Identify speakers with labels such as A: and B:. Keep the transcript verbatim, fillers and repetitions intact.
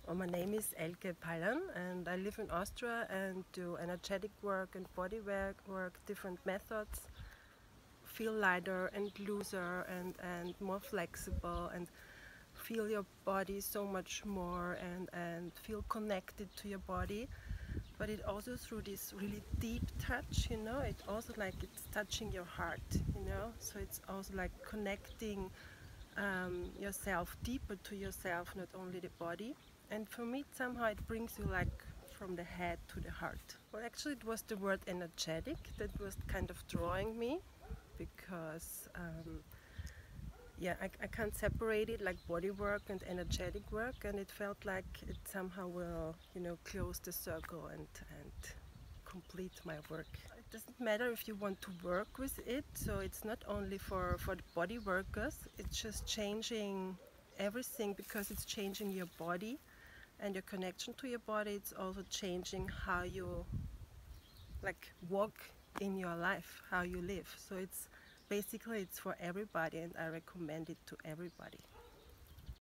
A: Well, my name is Elke Pallan and I live in Austria and do energetic work and body work, work different methods, feel lighter and looser and, and more flexible and feel your body so much more and, and feel connected to your body. But it also through this really deep touch, you know, it also like it's touching your heart, you know, so it's also like connecting um, yourself deeper to yourself, not only the body. And for me, somehow it brings you like from the head to the heart. Well, actually, it was the word energetic that was kind of drawing me because, um, yeah, I, I can't separate it like body work and energetic work, and it felt like it somehow will, you know, close the circle and, and complete my work. It doesn't matter if you want to work with it, so it's not only for, for the body workers, it's just changing everything because it's changing your body and your connection to your body. It's also changing how you like walk in your life, how you live. So it's basically it's for everybody and I recommend it to everybody.